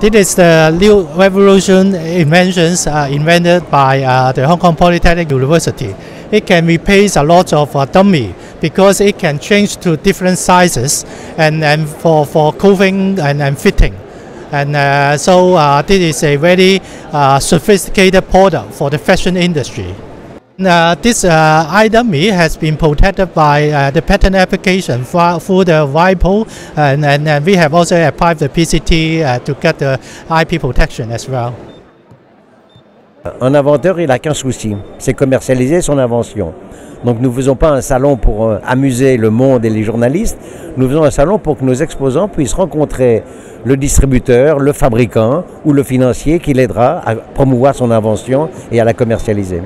This is the new revolution inventions invented by the Hong Kong Polytechnic University. It can replace a lot of dummy because it can change to different sizes and for clothing and fitting. And so this is a very sophisticated product for the fashion industry. This iDummy has been protected by the patent application through the WIPO, and we have also applied the PCT to get the IP protection as well. Un inventeur, il n'a qu'un souci, c'est commercialiser son invention. Donc nous ne faisons pas un salon pour amuser le monde et les journalistes, nous faisons un salon pour que nos exposants puissent rencontrer le distributeur, le fabricant ou le financier qui l'aidera à promouvoir son invention et à la commercialiser.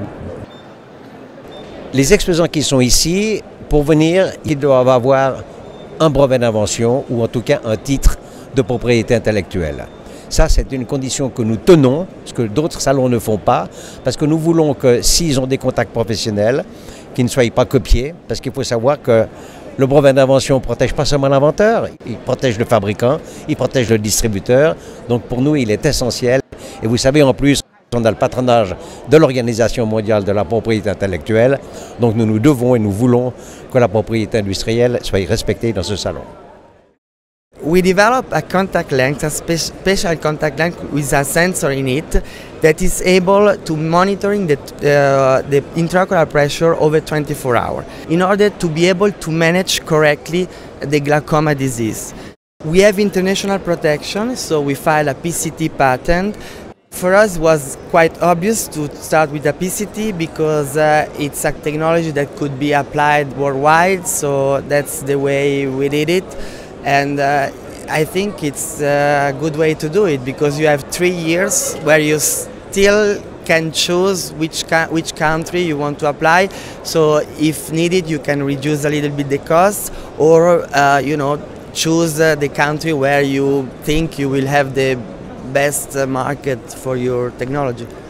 Les exposants qui sont ici, pour venir, ils doivent avoir un brevet d'invention ou en tout cas un titre de propriété intellectuelle. Ça, c'est une condition que nous tenons, ce que d'autres salons ne font pas, parce que nous voulons que s'ils ont des contacts professionnels, qu'ils ne soient pas copiés, parce qu'il faut savoir que le brevet d'invention ne protège pas seulement l'inventeur, il protège le fabricant, il protège le distributeur. Donc pour nous, il est essentiel. Et vous savez, en plus, on a le patronage de l'Organisation mondiale de la propriété intellectuelle. Donc nous devons et nous voulons que la propriété industrielle soit respectée dans ce salon. We developed a contact lens, a special contact lens with a sensor in it that is able to monitoring the intraocular pressure over 24 hours in order to be able to manage correctly the glaucoma disease. We have international protection, so we filed a PCT patent. For us, it was quite obvious to start with a PCT because it's a technology that could be applied worldwide, so that's the way we did it. And I think it's a good way to do it because you have 3 years where you still can choose which country you want to apply. So if needed, you can reduce a little bit the cost, or choose the country where you think you will have the best market for your technology.